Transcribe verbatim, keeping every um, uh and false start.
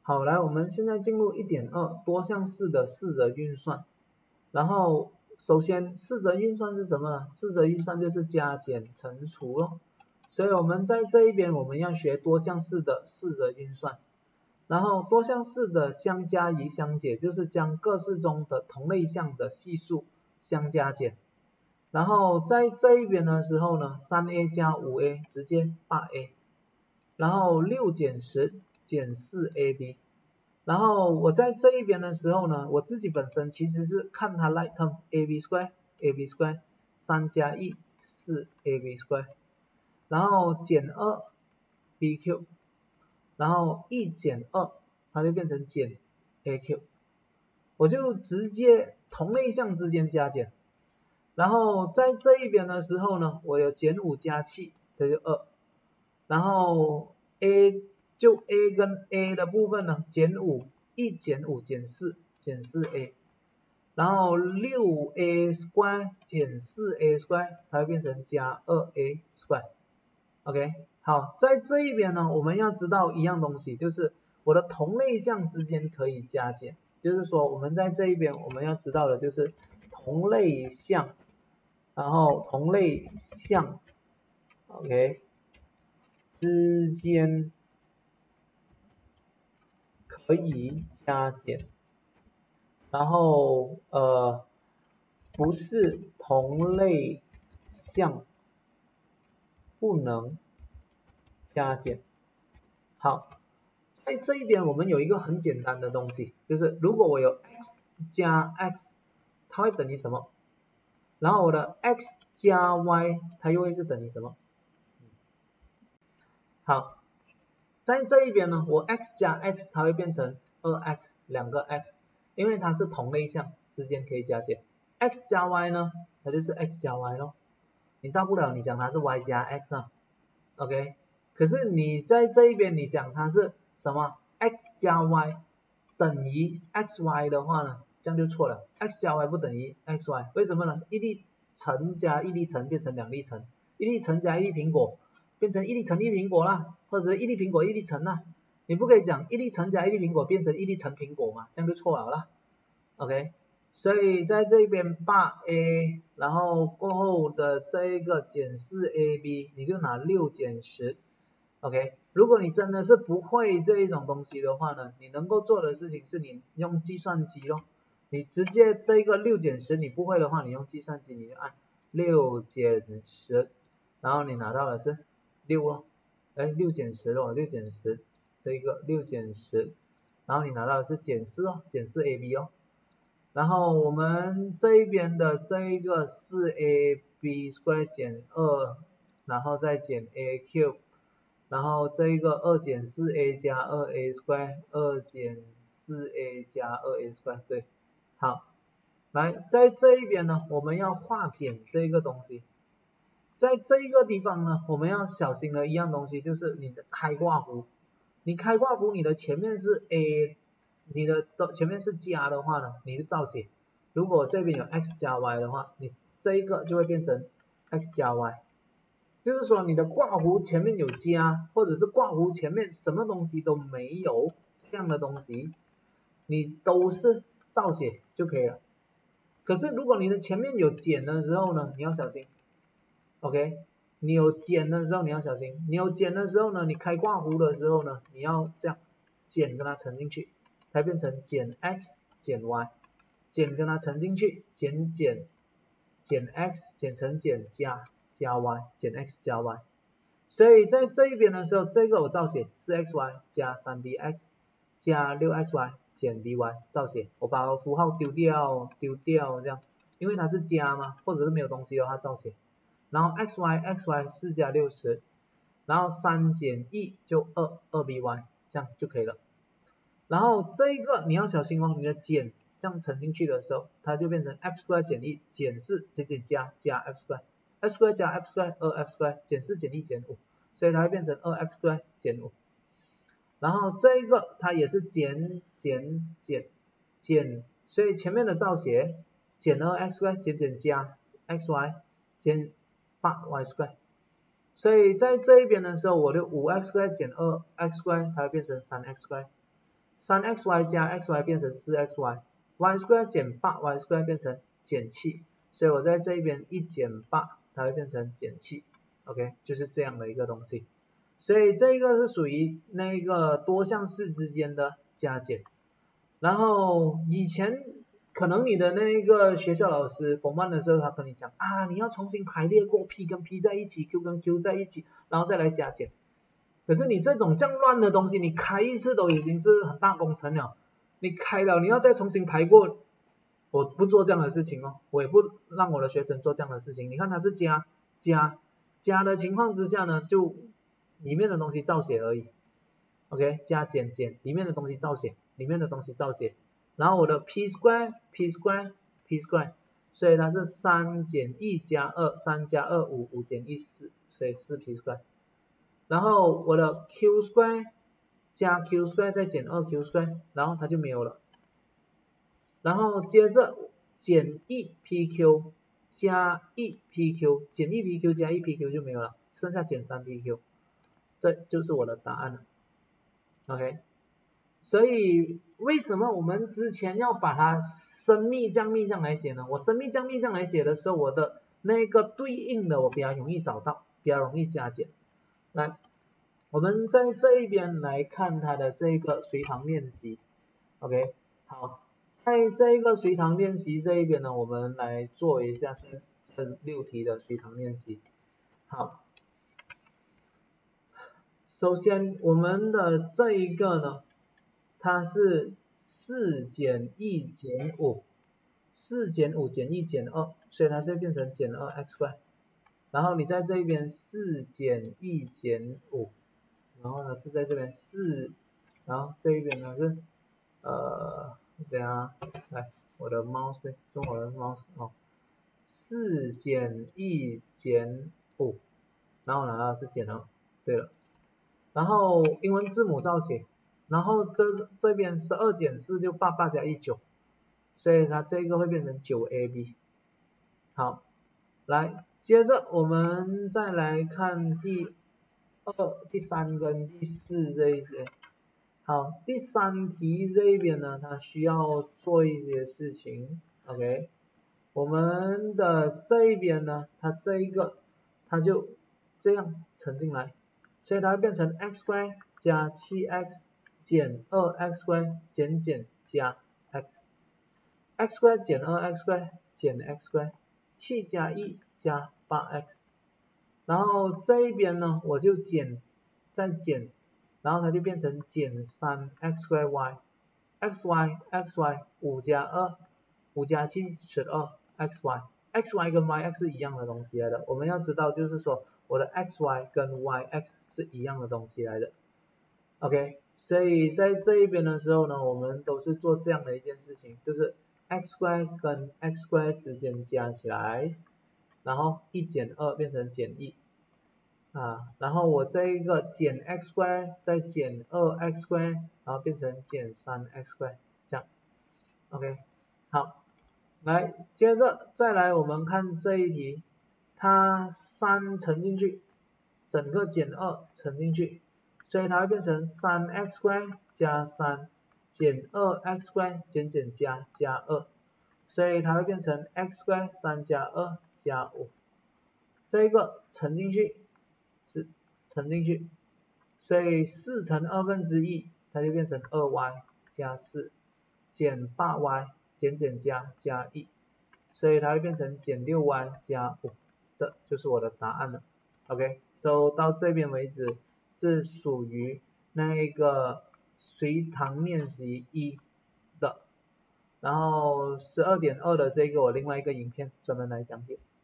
好，来，我们现在进入 一点二 多项式的四则运算。然后，首先四则运算是什么呢？四则运算就是加减乘除咯。所以我们在这一边我们要学多项式的四则运算。然后多项式的相加与相减就是将各式中的同类项的系数相加减。然后在这一边的时候呢 ，三 a 加 五 a 直接 八 a。然后六减十减 四 a b。然后我在这一边的时候呢，我自己本身其实是看它 like term ab square ab square 三加一 四 ab square。然后减二 b cube。然后一减二它就变成减 a cube。我就直接同类项之间加减。然后在这一边的时候呢，我有减五加七，这就二。然后 a 就 a 跟 a 的部分呢，减五，一减五减四，减四 a。然后 六 a square 减四 a square 它会变成加二 a square。OK， 好，在这一边呢，我们要知道一样东西，就是我的同类项之间可以加减，就是说我们在这一边我们要知道的就是同类项，然后同类项 OK 之间可以加减，然后呃不是同类项不能加减。好，在这一边我们有一个很简单的东西，就是如果我有 x 加 x， 它会等于什么？然后我的 x 加 y 它又会是等于什么？好，在这一边呢，我 x 加 x 它会变成 二 x 两个 x， 因为它是同类项之间可以加减。x 加 y 呢，它就是 x 加 y 咯，你大不了你讲它是 y 加 x 啊 ，OK。可是你在这一边你讲它是什么 x 加 y 等于 xy 的话呢，这样就错了。x 加 y 不等于 xy， 为什么呢？一粒橙加一粒橙变成两粒橙，一粒橙加一粒苹果变成一粒橙一粒苹果啦，或者一粒苹果一粒橙啦。你不可以讲一粒橙加一粒苹果变成一粒橙苹果嘛，这样就错了啦。OK， 所以在这边 八 a， 然后过后的这一个减 四 a b， 你就拿六减十。OK， 如果你真的是不会这一种东西的话呢，你能够做的事情是你用计算机咯，你直接这个六减十你不会的话，你用计算机你就按六减十，然后你拿到的是六咯，哎六减十咯，六减十，这一个六减十，然后你拿到的是减四哦，减四 a b 哦。然后我们这一边的这一个 四 a b square 减二，然后再减 a cube， 然后这一个二减 四 a 加 二 a square， 二减 四 a 加 二 a square， 对，好，来在这一边呢，我们要化简这一个东西，在这一个地方呢，我们要小心的一样东西就是你的开挂弧，你开挂弧你的前面是 a， 你的前面是加的话呢，你就照写，如果这边有 x 加 y 的话，你这一个就会变成 x 加 y。就是说你的挂弧前面有加，或者是挂弧前面什么东西都没有这样的东西，你都是照写就可以了。可是如果你的前面有减的时候呢，你要小心 ，OK？ 你有减的时候你要小心，你有减的时候呢，你开挂弧的时候呢，你要这样减跟它乘进去，它变成减 x 减 y， 减跟它乘进去，减减减 x 减乘减加。加 y 减 x 加 y， 所以在这一边的时候，这个我照写 四 x y 加 三 b x 加 六 x y 减 by 照写，我把符号丢掉丢掉这样，因为它是加嘛，或者是没有东西的话照写。然后 xy xy 四加六十，然后三减一就二 二 by 这样就可以了。然后这一个你要小心哦，你的减这样乘进去的时候，它就变成 f square 减一减四减减加加 f square。f square 加 f square 二 f square 减四减一减五，所以它会变成二 f square 减五。然后这一个它也是减减减减，所以前面的照写减二 x square 减减加 xy 减八 y square， 所以在这一边的时候，我的五 x square 减二 x square 它会变成三 x square， 三 x y 加 x y 变成四 x y，y square 减八 y square 变成减七，所以我在这一边一减八，它会变成减七 ，OK， 就是这样的一个东西。所以这个是属于那个多项式之间的加减。然后以前可能你的那个学校老师form one的时候，他跟你讲啊，你要重新排列过 P 跟 P 在一起 ，Q 跟 Q 在一起，然后再来加减。可是你这种这样乱的东西，你开一次都已经是很大工程了，你开了你要再重新排过，我不做这样的事情哦，我也不让我的学生做这样的事情。你看他是加加加的情况之下呢，就里面的东西照写而已 ，OK， 加减减，里面的东西照写，里面的东西照写，然后我的 P square P square P square， 所以它是三减一加二，三加二五，五减一四，所以四 P square。然后我的 Q square 加 Q square 再减二 Q square， 然后它就没有了。然后接着减一 P Q 加一 P Q， 减一 P Q 加一 P Q 就没有了，剩下减三 P Q， 这就是我的答案了。OK， 所以为什么我们之前要把它升幂降幂这样来写呢？我升幂降幂这样来写的时候，我的那个对应的我比较容易找到，比较容易加减。来，我们在这一边来看它的这个随堂练习 ，OK， 好，在这一个随堂练习这一边呢，我们来做一下这这六题的随堂练习。好，首先我们的这一个呢，它是四减一减五，四减五减一减二，所以它就变成减二 x y。然后你在这边四减一减五，然后呢是在这边四，然后这一边呢是呃等下来我的 mouse 中国的 mouse 哦，四减一减五，然后拿到是减二，对了，然后英文字母照写，然后这这边十二减四就八，八加一九，所以它这个会变成九 A B。好，来。接着我们再来看第二、第三跟第四这一些。好，第三题这一边呢，它需要做一些事情 ，OK。我们的这一边呢，它这一个它就这样乘进来，所以它会变成 x square 加 七 x 减二 x square 减减加 x，x square 减二 x square 减 x square， 七加一加八 x， 然后这一边呢我就减再减，然后它就变成减三 x square y，x y x y 五加二，五加七十二 x y，x y 跟 y x 是一样的东西来的，我们要知道就是说我的 x y 跟 y x 是一样的东西来的 ，OK， 所以在这一边的时候呢，我们都是做这样的一件事情，就是 x square 跟 x square 之间加起来。然后一减二变成减一啊，然后我这一个减 x square 再减二 x square， 然后变成减三 x square， 这样 ，OK， 好，来接着再来我们看这一题，它三乘进去，整个减二乘进去，所以它会变成三 x square 加三减二 x square 减减加加二，所以它会变成 x square 三加二加五，这个乘进去是乘进去，所以四乘二分之一，它就变成二 y 加四减八 y 减减加加一，所以它会变成减六 y 加五，这就是我的答案了。OK， so 到这边为止是属于那个随堂练习一的。然后十二点二的这个我另外一个影片专门来讲解。